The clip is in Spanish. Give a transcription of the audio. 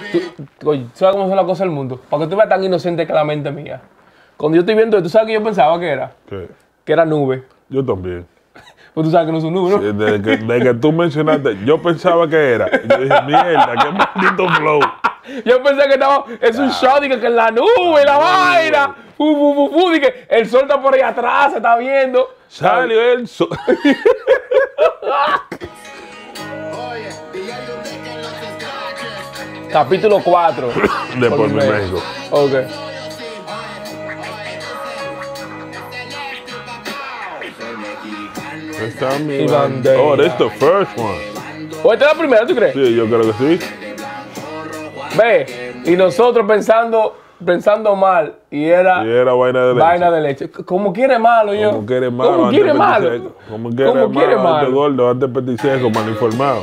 Oye, ¿tú sabes cómo son las cosas del mundo? Para que tú veas tan inocente que la mente mía. Cuando yo estoy viendo esto, ¿tú sabes que yo pensaba que era? ¿Qué? Que era nube. Yo también. Pues tú sabes que no es un nube, ¿no? Sí, desde que tú mencionaste, yo pensaba que era. Y yo dije, mierda, qué maldito flow. Yo pensé que estaba, es un shot, que en la nube, la vaina. Que el sol está por ahí atrás, se está viendo. Salió el sol. Capítulo 4. De por mi México. Ok. Esta mi bandera. Oh, this is the first one. ¿O esta es la primera, tú crees? Sí, yo creo que sí. Ve, y nosotros pensando mal, y era Y era vaina de leche. vaina de leche. Como quiere malo, yo. Como quiere malo. Como quiere malo. Como quiere malo. Antes gordo, antes petiseco, mal informado.